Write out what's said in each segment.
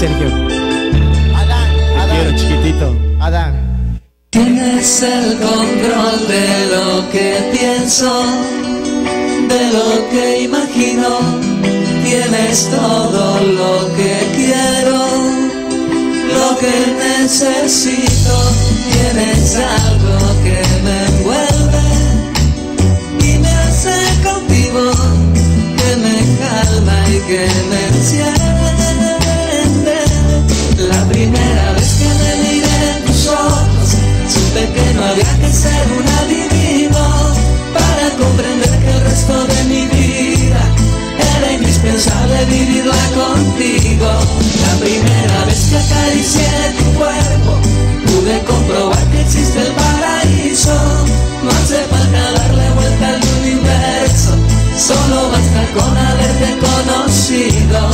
Sergio. Adán, Quiero, chiquitito. Adán. Tienes el control de lo que pienso, de lo que imagino. Tienes todo lo que quiero, lo que necesito. Tienes algo que me envuelve y me hace cautivo, que me calma y que me enciende. La primera vez que me miré en tus ojos, supe que no había que ser un adivino para comprender que el resto de mi vida era indispensable vivirla contigo. La primera vez que acaricié tu cuerpo, pude comprobar que existe el paraíso. No hace falta darle vuelta al universo, solo basta con haberte conocido.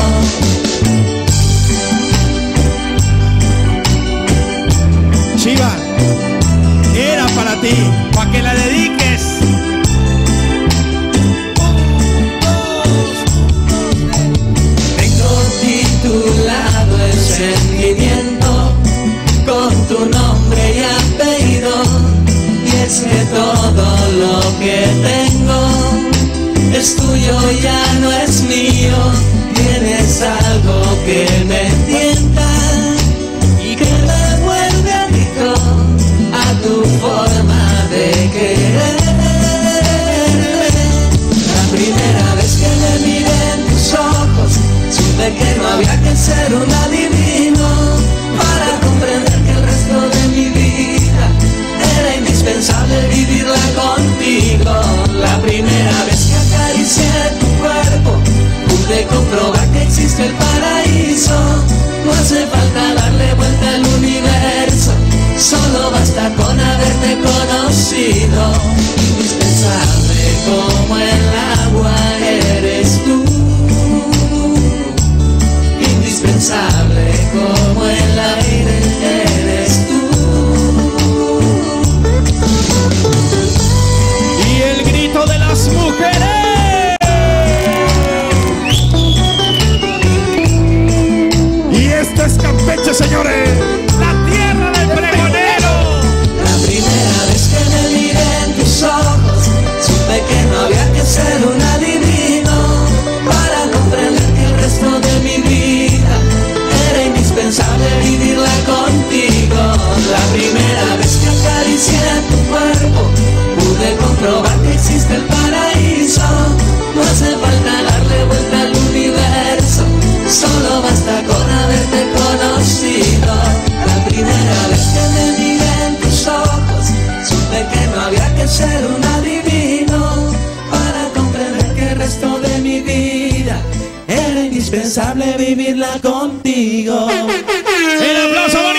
Chiva, era para ti, para que la dediques. Tengo titulado el sentimiento con tu nombre y apellido, y es que todo lo que tengo es tuyo, ya no es mío. Tienes algo que me tienta y que me vuelve adicto a tu forma de querer. La primera vez que me miré en tus ojos, supe que no había que ser un adivino para comprender que el resto de mi vida era indispensable vivirla contigo. La primera vez que acaricié tu cuerpo, pude comprobar que existe el paraíso. No hace falta darle vuelta al universo, solo basta con haberte conocido. Indispensable como el agua eres tú, indispensable como el aire eres tú. Y el grito de las mujeres. Y esto es Campeche, señores. La tierra del pregonero. La primera vez que me miré en tus ojos, supe que no había que ser un adivino para comprender que el resto de mi vida era indispensable vivirla contigo. La primera vez que acaricié tu cuerpo, pude comprobar que existe el paraíso. No hace falta darle vuelta al universo, solo basta con haberte conocido. La primera vez que me miré en tus ojos, supe que no había que ser un adivino para comprender que el resto de mi vida era indispensable vivirla contigo. El aplauso bonito.